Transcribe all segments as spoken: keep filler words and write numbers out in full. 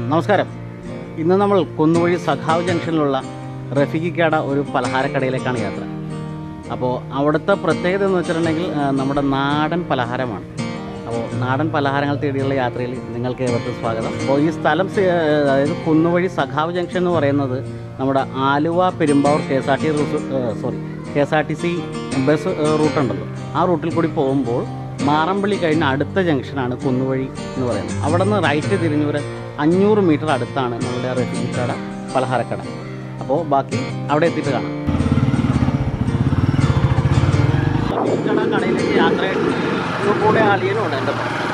നമസ്കാരം. ഇന്ന് നമ്മൾ കുന്നുവഴി സഖാവ് ജംഗ്ഷനിലുള്ള റഫീഖിക്കട ഒരു പലഹാരക്കടയിലേക്കാണ് യാത്ര. അപ്പോൾ അവിടുത്തെ പ്രത്യേകത എന്ന് വെച്ചിട്ടുണ്ടെങ്കിൽ നമ്മുടെ നാടൻ പലഹാരമാണ്. അപ്പോൾ നാടൻ പലഹാരങ്ങൾ തേടിയുള്ള യാത്രയിൽ നിങ്ങൾക്ക് ഏവർക്കും സ്വാഗതം. അപ്പോൾ ഈ സ്ഥലം അതായത് കുന്നുവഴി സഖാവ് ജംഗ്ഷൻ എന്ന് പറയുന്നത് നമ്മുടെ Aluva Perumbavoor K S R T sorry K S R T C bus റൂട്ടുണ്ടല്ലോ, ആ റൂട്ടിൽ കൂടി പോകുമ്പോൾ മാറമ്പള്ളി കഴിഞ്ഞ അടുത്ത ജംഗ്ഷനാണ് കുന്നുവഴി എന്ന് പറയുന്നത്. അവിടെ നിന്ന് റൈറ്റ് തിരിഞ്ഞ് ഒരു അഞ്ഞൂറ് മീറ്റർ അടുത്താണ് നമ്മുടെ റഫീഖിക്കട പലഹാരക്കട. അപ്പോൾ ബാക്കി അവിടെ എത്തിയിട്ട് കാണാം. റഫീഖിക്കട കടയിലേക്ക് യാത്രയായിട്ട് കൂടെ അളിയനുണ്ട് എൻ്റെ.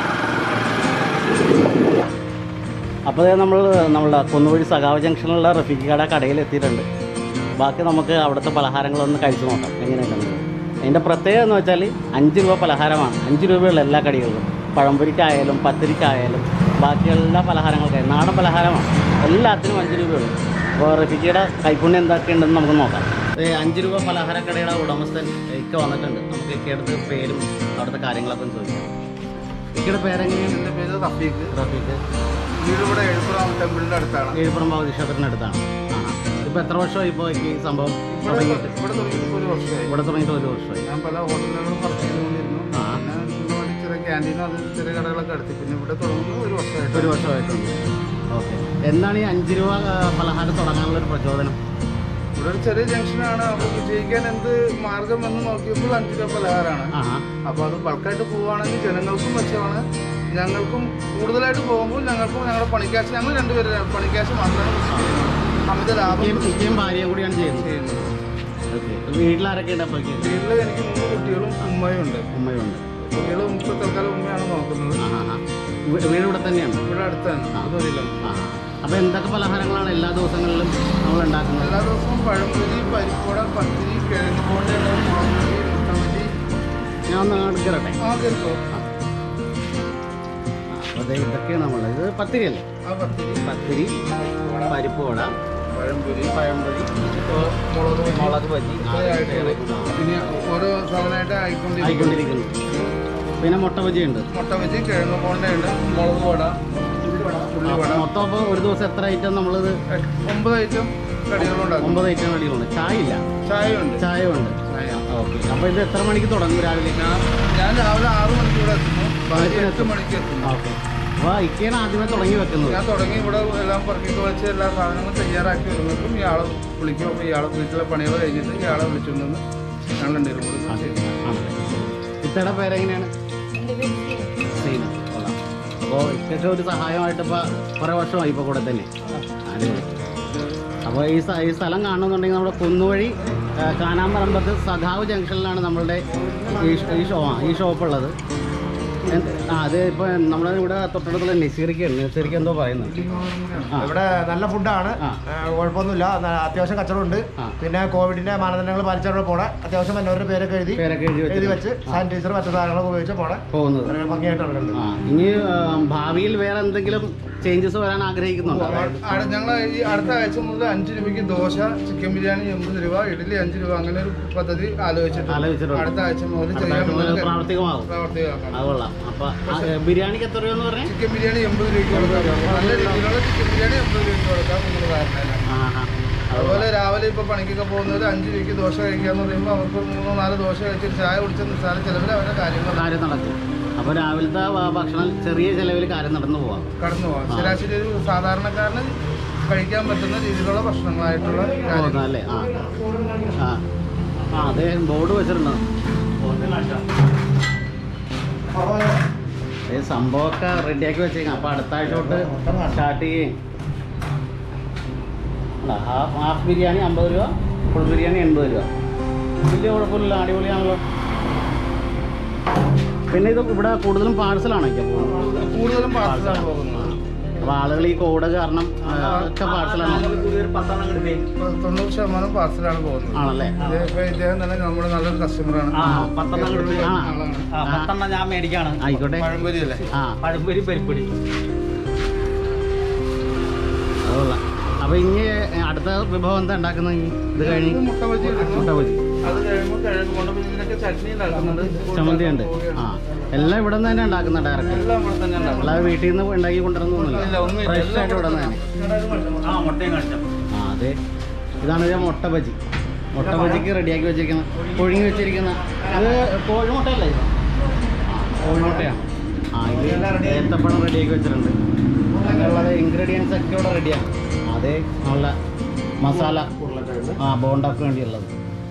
അപ്പോൾ നമ്മൾ നമ്മളുടെ കുന്നുവഴി സഖാവ് ജംഗ്ഷനിലുള്ള റഫീഖിക്കട കടയിൽ എത്തിയിട്ടുണ്ട്. ബാക്കി നമുക്ക് അവിടുത്തെ പലഹാരങ്ങളൊന്ന് കഴിച്ചു നോക്കാം എങ്ങനെയുണ്ടെന്ന്. അതിൻ്റെ പ്രത്യേകത എന്ന് വെച്ചാൽ അഞ്ച് രൂപ പലഹാരമാണ്. അഞ്ച് രൂപയുള്ള എല്ലാ കടികളിലും, പഴംപൊരിക്കായാലും പത്തിരിക്കായാലും ബാക്കി എല്ലാ പലഹാരങ്ങൾക്കായാലും നാടൻ പലഹാരമാണ്. എല്ലാത്തിനും അഞ്ച് രൂപയുള്ളൂ. അപ്പോൾ റഫീഖിയുടെ കൈപ്പുണ്യം എന്തൊക്കെയുണ്ടെന്ന് നമുക്ക് നോക്കാം. അഞ്ച് രൂപ പലഹാരക്കടയുടെ ഉടമസ്ഥൻ ഇക്ക വന്നിട്ടുണ്ട്. നമുക്ക് ഇക്കടുത്ത് പേരും അവിടുത്തെ കാര്യങ്ങളൊക്കെ ചോദിക്കാം. ഇക്കയുടെ പേരെങ്ങനെയാണ്? എൻ്റെ പേര് റഫീഖ്. റഫീഖ് വീട് ഇവിടെ എഴുപ്പുറം ടെമ്പിളിൻ്റെ അടുത്താണ്. എഴുപ്പുറം ഭഗവതി ക്ഷേത്രത്തിൻ്റെ അടുത്താണ്. ആ ഇപ്പോൾ എത്ര വർഷമായി ഇപ്പോൾ ഈ സംഭവം തുടങ്ങിയിട്ട്? ഇവിടെ തുടങ്ങിയിട്ട് ഒരു വർഷമായി. ഇവിടെ തുടങ്ങിയിട്ട് ഒരു വർഷമായി. ഞാൻ പല ഹോട്ടലുകളും വർക്ക് ചെയ്തുകൊണ്ടിരുന്നു. ഞാൻ ചെറിയ ക്യാൻറ്റീനും അത് ചെറിയ കടകളൊക്കെ എടുത്തി. പിന്നെ ഇവിടെ തുടങ്ങുന്നത് ഒരു വർഷമായിട്ട് ഒരു വർഷമായിട്ടുണ്ട്. ഓക്കെ. എന്താണ് ഈ അഞ്ച് രൂപ പലഹാരം തുടങ്ങാനുള്ളൊരു പ്രചോദനം? ഇവിടെ ഒരു ചെറിയ ജംഗ്ഷനാണ്. അപ്പോൾ വിജയിക്കാൻ എന്ത് മാർഗം എന്ന് നോക്കിയപ്പോൾ അഞ്ച് രൂപ പലഹാരമാണ്. അപ്പോൾ അത് ബൾക്കായിട്ട് പോവുകയാണെങ്കിൽ ജനങ്ങൾക്കും മെച്ചമാണ്, ഞങ്ങൾക്കും കൂടുതലായിട്ട് പോകുമ്പോൾ ഞങ്ങൾക്കും ഞങ്ങളുടെ പണിക്കാശ്, ഞങ്ങൾ രണ്ടുപേരും പണിക്കാശ് മാത്രമാണ് അമിത ലാഭം. മിക്കയും ഭാര്യയും കൂടിയാണ് ചെയ്യുന്നത്. വീട്ടിലാരൊക്കെ ഉണ്ട്? അപ്പോൾ വീട്ടിൽ എനിക്ക് മൂന്ന് കുട്ടികളും ഉമ്മയും ഉണ്ട്. ഉമ്മയും ഉണ്ട്. കുട്ടികളും ഇപ്പോൾ തൽക്കാലം ഉമ്മയാണ് നോക്കുന്നത്. വീട് ഇവിടെ തന്നെയാണ്? ഇവിടെ അടുത്താണ്. അതൊരില്ല. അപ്പോൾ എന്തൊക്കെ പലഹാരങ്ങളാണ് എല്ലാ ദിവസങ്ങളിലും നമ്മൾ ഉണ്ടാക്കുന്നത്? എല്ലാ ദിവസവും പഴംപൊരി, പരിപ്പുവട, പത്തിരി, കിഴങ്ങ് പോലെ മുളകുപൊരി, മുട്ടമല്ലി. ഞാൻ ഒന്ന് എടുക്കട്ടെ. ആ കേൾക്കോ. അതെ, ഇതൊക്കെയാണ് നമ്മളത്. ഇത് പത്തിരി അല്ലേ? ആ പത്തിരി, പത്തിരി, പരിപ്പുവട, പഴംപൊരി, പഴംപൊരി, മുളക് മുളക് ബജി, പിന്നെ ഓരോ സാധനമായിട്ട് ആയിക്കൊണ്ടിരിക്കുന്നു. പിന്നെ മുട്ട ബജിയുണ്ട്, മുട്ട ബജി, കിഴങ്ങ് പോണ്ടയുണ്ട്, മുളക് വട, ഉള്ളിവട. മൊത്തം അപ്പോൾ ഒരു ദിവസം എത്ര ഐറ്റം നമ്മളിത്? ഒമ്പത് ഐറ്റം കടികളുണ്ടാകും. ഒമ്പത് ഐറ്റം കടികളുണ്ട്. ചായ ഇല്ല? ചായ ഉണ്ട്. ചായ ഉണ്ട്. ഓക്കെ. അപ്പോൾ ഇത് എത്ര മണിക്ക് തുടങ്ങും രാവിലെ? ഞാൻ രാവിലെ ആറ് മണിക്ക് ഇവിടെ എത്തുന്നു, ഭാര്യ എട്ട് മണിക്ക് എത്തുന്നു. ഓക്കെ. അപ്പോൾ ഇക്കയാണ് ആദ്യമേ തുടങ്ങി വെക്കുന്നത്? ഞാൻ തുടങ്ങി ഇവിടെ എല്ലാം പറക്കി വെച്ച് എല്ലാ സാധനങ്ങളും തയ്യാറാക്കി വരുന്നതും ഇയാളെ വിളിക്കും. അപ്പോൾ ഇയാളെ വീട്ടിലെ പണികൾ കഴിഞ്ഞിട്ട് ഇയാളെ വിളിച്ചുകൊണ്ടെന്ന് ഞങ്ങൾ രണ്ടുപേരും കൂടി ആണല്ലേ. ഇത്തയുടെ പേരെങ്ങനെയാണ്? സീന. കൊള്ളാം. അപ്പോൾ ഇക്കൊക്കെ ഒരു സഹായമായിട്ട് ഇപ്പോൾ കുറേ വർഷമായി ഇപ്പോൾ കൂടെ തന്നെ. അടിപൊളി. അപ്പോൾ ഈ ഈ സ്ഥലം കാണുന്നുണ്ടെങ്കിൽ നമ്മുടെ കുന്നുവഴി കാനാമ്പറമ്പത്ത് സഖാവ് ജംഗ്ഷനിലാണ് നമ്മളുടെ ഈ ഷോ ഈ ഷോപ്പുള്ളത്. ആ അത് ഇപ്പോൾ നമ്മുടെ ഇവിടെ തൊട്ടടുത്തുള്ള നസീറിക്കാണ്. നസീറിക്ക് എന്തോ പറയുന്നത്? ഇവിടെ നല്ല ഫുഡാണ്, കുഴപ്പമൊന്നുമില്ല, അത്യാവശ്യം കച്ചവടമുണ്ട്. പിന്നെ കോവിഡിന്റെ മാനദണ്ഡങ്ങൾ പാലിച്ചാണ് പോണേ. അത്യാവശ്യം എല്ലാവരുടെ പേരൊക്കെ എഴുതി പേരൊക്കെ എഴുതി എഴുതി വെച്ച് സാനിറ്റൈസർ മറ്റു സാധനങ്ങളൊക്കെ ഉപയോഗിച്ച് പോണേ പോകുന്നത്. ഭംഗിയായിട്ടുണ്ട്. ഇനി ഭാവിയിൽ വേറെ എന്തെങ്കിലും ചേഞ്ചസ് വരാൻ ആഗ്രഹിക്കുന്നുണ്ടോ? ഞങ്ങൾ ഈ അടുത്ത ആഴ്ച മുതൽ അഞ്ച് രൂപയ്ക്ക് ദോശ, ചിക്കൻ ബിരിയാണി എൺപത് രൂപ, ഇഡ്ഡലി അഞ്ച് രൂപ, അങ്ങനെ ഒരു പദ്ധതി ആലോചിച്ചിട്ടുണ്ട്. അടുത്ത ആഴ്ച മുതൽ പ്രാവർത്തികമാകും. അത് കൊള്ളാം. അപ്പൊ ബിരിയാണിക്ക് എത്ര രൂപ പറഞ്ഞാൽ? ചിക്കൻ ബിരിയാണി എൺപത് രൂപയ്ക്ക് കൊടുക്കാം. നല്ല രീതിയിലുള്ള ചിക്കൻ ബിരിയാണി എൺപത് രൂപയ്ക്ക് കൊടുക്കാം. നിങ്ങൾ കാരണം അതുപോലെ രാവിലെ ഇപ്പോൾ പണിക്കൊക്കെ പോകുന്നത് അഞ്ച് രൂപയ്ക്ക് ദോശ കഴിക്കാന്ന് പറയുമ്പോൾ അവർക്ക് മൂന്നോ നാല് ദോശ കഴിച്ചിട്ട് ചായ കുടിച്ച നിസ്സാര ചിലവിൽ അവരുടെ കാര്യങ്ങൾ കാര്യം നടക്കും. അപ്പോൾ രാവിലത്തെ ഭക്ഷണം ചെറിയ ചിലവിൽ കാര്യം നടന്നു പോകാം, കടന്നു പോകാം. ശരാശരി ഒരു സാധാരണക്കാരന് കഴിക്കാൻ പറ്റുന്ന രീതിയിലുള്ള ഭക്ഷണങ്ങളായിട്ടുള്ള അല്ലേ? ആ ആ ആ അതെ, ബോർഡ് വെച്ചിട്ടുണ്ട്. ഈ സംഭവമൊക്കെ റെഡിയാക്കി വെച്ചേക്കാം. അപ്പോൾ അടുത്ത ആഴ്ച തൊട്ട് സ്റ്റാർട്ട് ചെയ്യും. ഹാഫ് ഹാഫ് ബിരിയാണി അമ്പത് രൂപ, ഫുൾ ബിരിയാണി എൺപത് രൂപ. വലിയ കുഴപ്പമില്ല, അടിപൊളിയാണല്ലോ. പിന്നെ ഇത് ഇവിടെ കൂടുതലും പാഴ്സലാണ് കൂടുതലും പാഴ്സലാണ് പോകുന്നത്. അപ്പോൾ ആളുകൾ ഈ കോഡ് കാരണം ഒക്കെ പാഴ്സലാണ്. തൊണ്ണൂറ് ശതമാനം പാഴ്സലാണ് പോകുന്നത്. ആണല്ലേ? ഇദ്ദേഹം തന്നെ നമ്മുടെ നല്ലൊരു കസ്റ്റമറാണ്. പത്തെണ്ണം ഞാൻ മേടിക്കാണ്. ആയിക്കോട്ടെ. പഴംപൊരി അല്ലേ? ആ പഴംപൊരി പരിപ്പൊടി അതുള്ള. അപ്പോൾ ഇനി അടുത്ത വിഭവം എന്താ ഉണ്ടാക്കുന്നത്? ഇത് കഴിഞ്ഞ് മുട്ട ബജി. മുട്ട ബജി അത് കഴിയുമ്പോൾ കിഴങ്ങ് കൊണ്ട് ഇതിനൊക്കെ ചട്നി ഉണ്ടാക്കുന്നുണ്ട്. ചമ്മന്തി ഉണ്ട്. ആ എല്ലാം ഇവിടെ നിന്ന് തന്നെ ഉണ്ടാക്കുന്ന ഡയറക്റ്റ്? എല്ലാം ഇവിടെ തന്നെ അല്ലാതെ വീട്ടിൽ നിന്ന് ഉണ്ടാക്കി കൊണ്ടുവരുന്നൊന്നുമില്ല, ഇല്ല, ഒന്നുമില്ല. ഫ്രഷ് ആയിട്ട് ഇവിടെ തന്നെ. ആ മുട്ടയും കാണിച്ചാൽ ആ അതെ, ഇതാണ് ഒരു മുട്ട ബജി. മുട്ട ബജിക്ക് റെഡിയാക്കി വെച്ചിരിക്കുന്ന പുഴുങ്ങി വെച്ചിരിക്കുന്ന അത് കോഴിമുട്ടയല്ലേ ഇത്? ആ കോഴിമുട്ടയാണ്. ആ ഇത് ഏത്തപ്പഴം റെഡിയാക്കി വെച്ചിട്ടുണ്ട്. അങ്ങനെയുള്ളത് ഇൻഗ്രീഡിയൻസ് ഒക്കെ ഇവിടെ റെഡിയാണ്. അതേ നല്ല മസാല ആ ബോണ്ടക്ക് വേണ്ടിയുള്ളത്.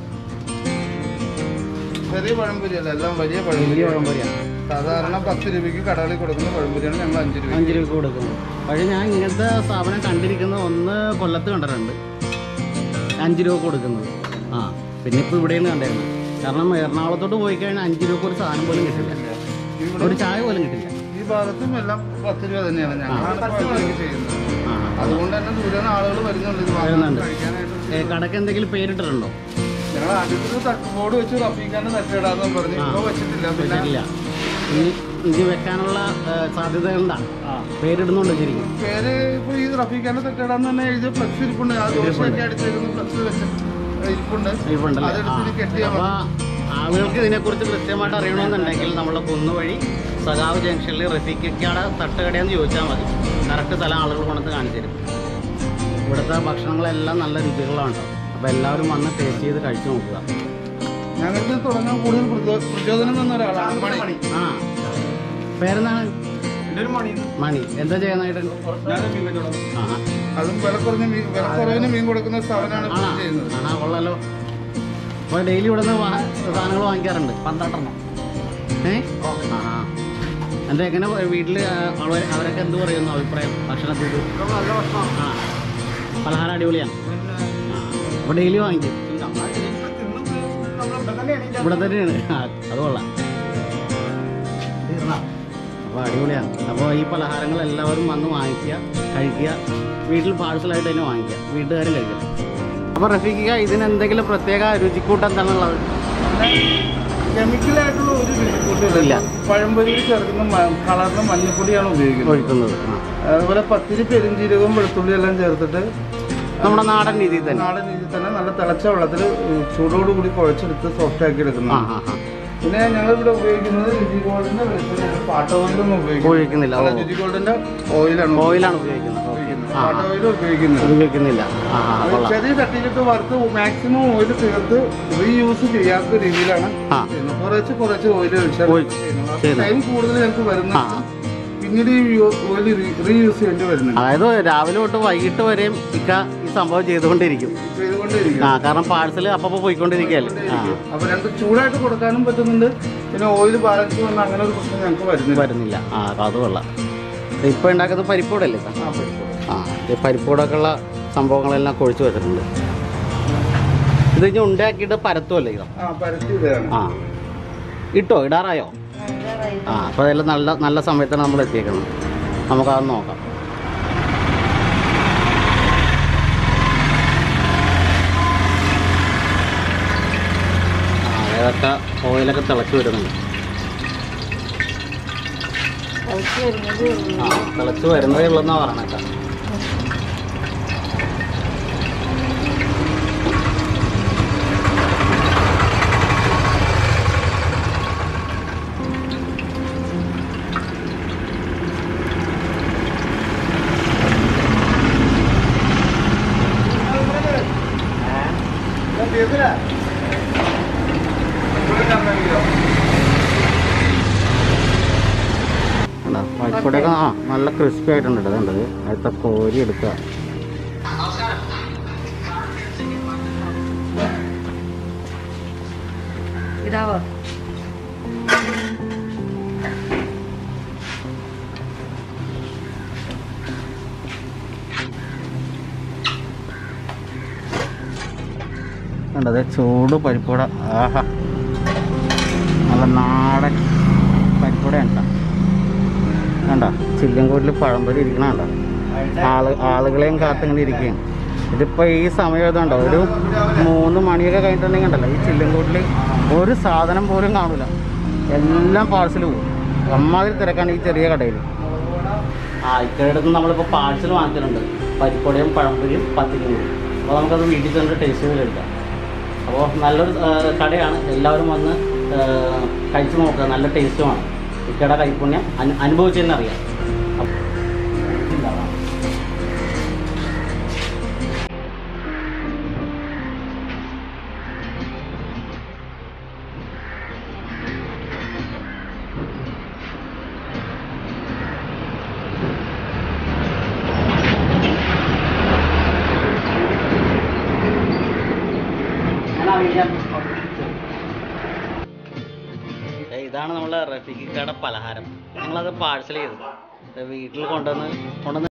ചെറിയ പഴംപൊരി അല്ല, എല്ലാം വലിയ വലിയ പഴംപൊരി. പഴംപൊരിയാണ്. സാധാരണ പത്ത് രൂപയ്ക്ക് കടകളിൽ കൊടുക്കുന്ന പഴംപൊരിയാണ് ഞങ്ങൾ അഞ്ച് രൂപ അഞ്ച് രൂപ കൊടുക്കുന്നത്. പക്ഷേ ഞാൻ ഇങ്ങനത്തെ സ്ഥാപനം കണ്ടിരിക്കുന്നത് ഒന്ന് കൊല്ലത്ത് കണ്ടിട്ടുണ്ട്, അഞ്ച് രൂപ കൊടുക്കുന്നത്. ആ പിന്നെ ഇപ്പോൾ ഇവിടെയാണ് കണ്ടിരുന്നത്. കാരണം എറണാകുളത്തോട്ട് പോയി കഴിഞ്ഞാൽ അഞ്ച് രൂപ ഒരു സാധനം പോലും കിട്ടില്ല, ഒരു ചായ പോലും കിട്ടില്ല. ഈ ഭാഗത്തും എല്ലാം പത്ത് രൂപ തന്നെയാണ് ഞങ്ങളാണ് പഴംപൊരി ചെയ്യുന്നത്. ആ അതുകൊണ്ട് തന്നെ ദൂരെന്ന് ആളുകൾ വരുന്നുണ്ട് ഇത് വാങ്ങാൻ, വരുന്നുണ്ട്. കഴിക്കാനായിട്ട്. ഏ, കടക്ക് എന്തെങ്കിലും പേരിട്ടിട്ടുണ്ടോ? ഞങ്ങൾ ആദ്യത്തെ തട്ട് ബോർഡ് വെച്ച് റഫീഖാന്റെ തട്ടിടാന്ന് പറഞ്ഞു, ഇപ്പൊ വെച്ചിട്ടില്ല. പിന്നെ ഇല്ല, ഇനി ഇനി വെക്കാനുള്ള സാധ്യത എന്താ? പേരിടുന്നുണ്ട് ശരിക്കും. പേര് ഇപ്പൊ ഈ റഫീഖാന്റെ തട്ടിടാന്ന് തന്നെ എഴുതിയ ഫ്ലക്സ് ഇരിപ്പുണ്ട്. ആ ദോശയൊക്കെ അടിച്ചേക്കുന്ന ഫ്ലക്സ് വെച്ച് ഇരിപ്പുണ്ട്. ഇരിപ്പുണ്ടല്ലേ? അതെടുത്ത് കെട്ടിയാൽ അപ്പോൾ ആളുകൾക്ക് ഇതിനെക്കുറിച്ച് കൃത്യമായിട്ട് അറിയണമെന്നുണ്ടെങ്കിൽ നമ്മളെ കുന്നുവഴി സഖാവ് ജംഗ്ഷനിൽ റഫീഖിക്കാട് തട്ടുകടയെന്ന് ചോദിച്ചാൽ മതി. കറക്റ്റ് സ്ഥലം ആളുകൾ കൊണ്ടു കാണിച്ചു തരും. ഇവിടുത്തെ ഭക്ഷണങ്ങളെല്ലാം നല്ല രുചികളാണ്. അപ്പോൾ എല്ലാവരും വന്ന് ടേസ്റ്റ് ചെയ്ത് കഴിച്ചു നോക്കുക. ഞങ്ങൾക്ക് തുടങ്ങാൻ കൂടുതൽ പ്രചോ- പ്രചോദനം തന്ന ഒരാളാണ് മണി. ആ പേരെന്താണ്? എൻ്റെ ഒരു മണി. മണി. എന്താ ചെയ്യുന്നതായിട്ട്? ആ അതും വില കുറഞ്ഞ മീൻ, വില കുറവിന് മീൻ കൊടുക്കുന്ന സ്ഥാപനമാണ് ആണോ? ഇപ്പോൾ ചെയ്യുന്നത്. ആണോ, കൊള്ളാലോ. അപ്പോൾ ഡെയിലി ഇവിടെ നിന്ന് സാധനങ്ങൾ വാങ്ങിക്കാറുണ്ട്? പന്ത്രണ്ടെണ്ണം. ഏ ആ ആ എന്താ എങ്ങനെ വീട്ടിൽ അവർ അവരൊക്കെ എന്ത് പറയുന്നു അഭിപ്രായം ഭക്ഷണത്തിൽ? നല്ല ഭക്ഷണം. ആ പലഹാരം അടിപൊളിയാണ്. അപ്പോൾ ഡെയിലി വാങ്ങിക്കും? ഇവിടെ തന്നെയാണ്. ആ അത് കൊള്ളാം. അപ്പോൾ അടിപൊളിയാണ്. അപ്പോൾ ഈ പലഹാരങ്ങൾ എല്ലാവരും വന്ന് വാങ്ങിക്കുക, കഴിക്കുക. വീട്ടിൽ പാഴ്സലായിട്ട് തന്നെ വാങ്ങിക്കുക, വീട്ടുകാരും കഴിക്കുക. അപ്പോൾ റഫീഖിക്ക ഇതിന് എന്തെങ്കിലും പ്രത്യേക രുചിക്കൂട്ട് എന്താണുള്ളത്? കെമിക്കലായിട്ടുള്ള ഒരു രുചിക്കൂട്ടില്ല. ഇല്ല. പഴംപൊരിയിൽ ചേർക്കുന്ന മ- കളറിന് മഞ്ഞപ്പൊടിയാണ് ഉപയോഗിക്കുന്നത്. ഒഴിക്കുന്നത് ആ. അതുപോലെ പത്തിരി പെരിഞ്ചീരകവും വെളുത്തുള്ളി എല്ലാം ചേർത്തിട്ട് നമ്മുടെ നാടൻ രീതിയിൽ തന്നെ. നാടൻ രീതിയിൽ തന്നെ നല്ല തിളച്ച വെള്ളത്തിൽ ചൂടോടുകൂടി കുഴച്ചെടുത്ത് സോഫ്റ്റ് ആക്കി ആ എടുക്കുന്നു. ആ ആ പിന്നെ ഞങ്ങൾ ഇവിടെ ഉപയോഗിക്കുന്നത് രുചി ഗോൾഡിന്റെ വെളിച്ചെണ്ണയാണ്. പാട്ട ഓയിലൊന്നും ഉപയോഗിക്കുന്നില്ല. ഓ. രുചി ഗോൾഡിന്റെ ഓയിലാണ് ഓയിലാണ് ഉപയോഗിക്കുന്നത്. ആ പാട്ട ഓയിൽ ഉപയോഗിക്കുന്നത്. ഉപയോഗിക്കുന്നില്ല. ആ ആ അത് കൊള്ളാം. ചെറിയ തട്ടിലിട്ട് വറുത്ത് മാക്സിമം ഓയിൽ ചേർത്ത് റീയൂസ് ചെയ്യാത്ത രീതിയിലാണ് ആ. ചെയ്യുന്നത്. കുറച്ച് കുറച്ച് ഓയിൽ ഒഴിച്ചാൽ ഒഴിച്ച് ചെയ്യുന്നത്. ചെയ്യുന്നത്. ടൈം കൂടുതൽ ഞങ്ങൾക്ക് ആ വരുന്നത് പിന്നീട് ഈ ഓയിൽ റീയൂസ് ചെയ്യേണ്ടി വരുന്നുണ്ട്. അതായത് രാവിലെ തൊട്ട് വൈകിട്ട് വരെയും ഇക്ക ഈ സംഭവം ചെയ്തുകൊണ്ടിരിക്കും. ചെയ്തുകൊണ്ടിരിക്കും. ആ കാരണം പാഴ്സൽ അപ്പം പോയിക്കൊണ്ടിരിക്കുകയല്ലേ. ആ അപ്പൊ രണ്ട് ചൂടായിട്ട് കൊടുക്കാനും പറ്റുന്നുണ്ട്. പിന്നെ ഓയിൽ ബാലൻസ് വന്ന അങ്ങനെ ഒരു പ്രശ്നം ഞങ്ങൾക്ക് വരുന്നില്ല. വരുന്നില്ല. ആ അത് കൊള്ളാം. ഇപ്പോൾ ഉണ്ടാക്കുന്നത് പരിപ്പൂടല്ലേ സാർ? ആ, പറ്റും. ആ ഈ പരിപ്പൂടൊക്കെ ഉള്ള സംഭവങ്ങളെല്ലാം കൊഴിച്ച് വെച്ചിട്ടുണ്ട്. ഇത് ഇനി ഉണ്ടാക്കിയിട്ട് പരത്തുമല്ലേ ഇതോ? ആ, പരത്തിയതാണ്. ആ ഇട്ടോ ഇടാറായോ? ആ അപ്പോൾ അതെല്ലാം നല്ല നല്ല സമയത്താണ് നമ്മൾ എത്തിയേക്കുന്നത്. നമുക്കത് നോക്കാം. ആ ഏതൊക്കെ ഓയിലൊക്കെ തിളച്ച് വരുന്നുണ്ട്. ആ തിളച്ച് വരുന്നതേ ഉള്ളതെന്നാണ് പറയണേക്കാം. പരിപ്പൂടൊക്കെ ആ നല്ല ക്രിസ്പി ആയിട്ടുണ്ട്. അതുണ്ടത് അടുത്ത കോരി എടുക്കുക. ഇതാവോ? കണ്ടത് ചൂട് പരിപ്പൂട. ആഹാ നല്ല നാടൻ പരിപ്പൂടയാണ്. കണ്ട ചില്ലൻകോട്ടിൽ പഴംപൊരി ഇരിക്കണ കണ്ട ആള് ആളുകളെയും കാത്തിങ്ങനെ ഇരിക്കുകയാണ്. ഇതിപ്പോൾ ഈ സമയം ഇതുണ്ടോ ഒരു മൂന്ന് മണിയൊക്കെ കഴിഞ്ഞിട്ടുണ്ടെങ്കിൽ ഉണ്ടല്ലോ ഈ ചില്ലൻകോട്ടിൽ ഒരു സാധനം പോലും കാണില്ല. എല്ലാം പാഴ്സൽ പോകും. അമ്മാതിരി തിരക്കാണ് ഈ ചെറിയ കടയിൽ. ആ ഇക്കടുത്ത് നമ്മളിപ്പോൾ പാഴ്സൽ വാങ്ങിച്ചിട്ടുണ്ട്. പരിപ്പുടയും പഴംപൊരിയും പത്തിരിയും കൂടി. അപ്പോൾ നമുക്കത് വീട്ടിൽ തന്നെ ടേസ്റ്റ് ചെയ്ത് കഴിക്കാം. അപ്പോൾ നല്ലൊരു കടയാണ്. എല്ലാവരും വന്ന് കഴിച്ചു നോക്കുക. നല്ല ടേസ്റ്റുമാണ്. ഇക്കയുടെ കൈപ്പുണ്യം അനു അനുഭവിച്ചെന്നറിയാം. ഇതാണ് നമ്മളെ റഫീഖിക്കയുടെ പലഹാരം. ഞങ്ങളത് പാഴ്സൽ ചെയ്തു വീട്ടിൽ കൊണ്ടുവന്ന് കൊണ്ടുവന്ന്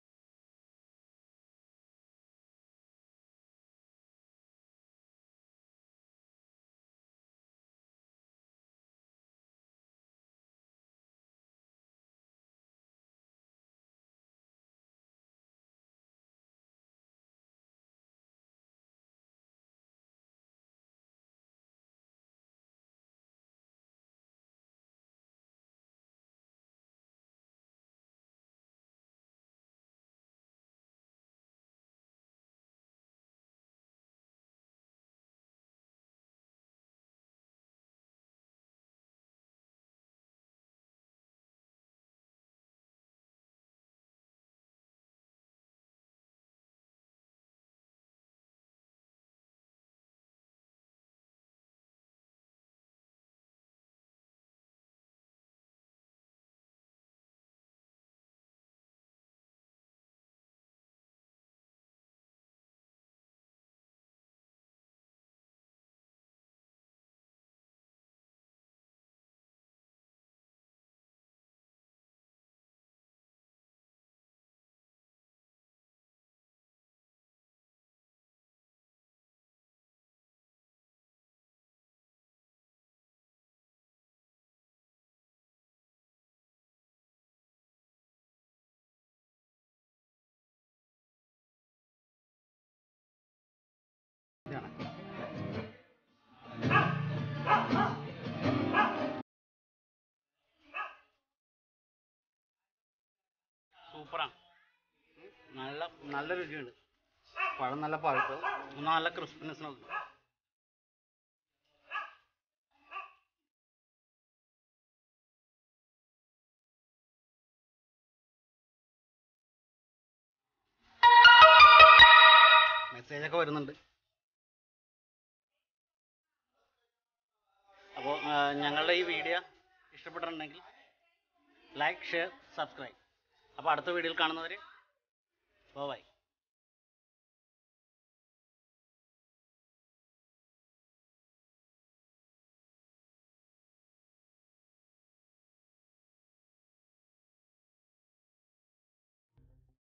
സൂപ്പറാണ്. നല്ല നല്ല രുചിയുണ്ട്. പഴം നല്ല പഴുത്ത് നല്ല ക്രിസ്പിനെസ് ഉണ്ട്. മെസ്സേജൊക്കെ വരുന്നുണ്ട്. അപ്പോൾ ഞങ്ങളുടെ ഈ വീഡിയോ ഇഷ്ടപ്പെട്ടിട്ടുണ്ടെങ്കിൽ ലൈക്ക്, ഷെയർ, സബ്സ്ക്രൈബ്. അപ്പോൾ അടുത്ത വീഡിയോയിൽ കാണുന്നവരെ ബൈ.